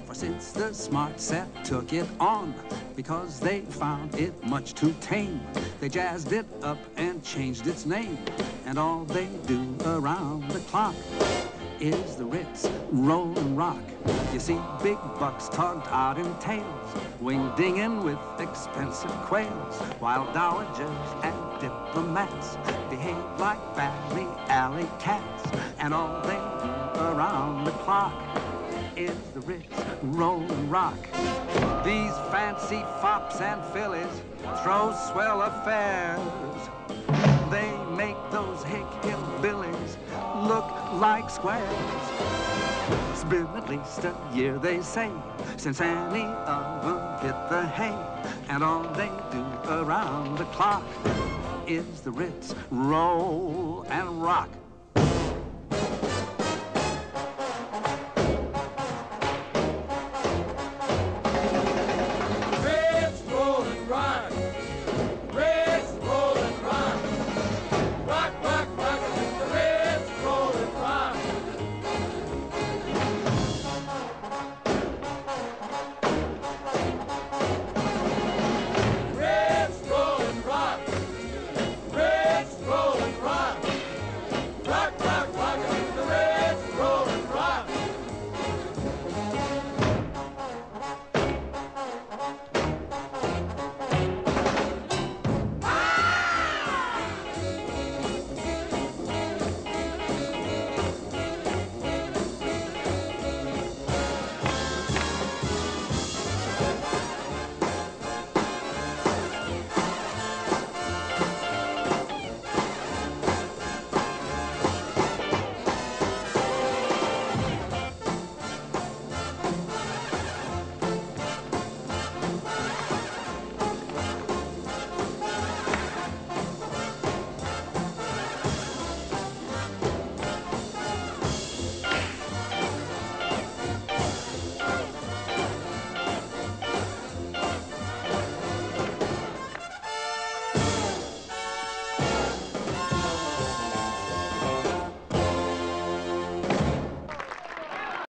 For since the smart set took it on, because they found it much too tame, they jazzed it up and changed its name. And all they do around the clock is the Ritz roll and rock. You see big bucks tugged out in tails, wing-dinging with expensive quails, while dowagers and diplomats behave like Barry Alley cats. And all they do around the clock is the Ritz roll and rock. These fancy fops and fillies throw swell affairs. They make those hick hillbillies look like squares. It's been at least a year, they say, since any of them hit the hay. And all they do around the clock is the Ritz roll and rock.